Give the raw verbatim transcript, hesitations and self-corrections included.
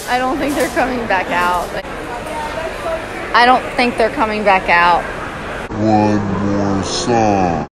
I don't think they're coming back out. I don't think they're coming back out. One more song.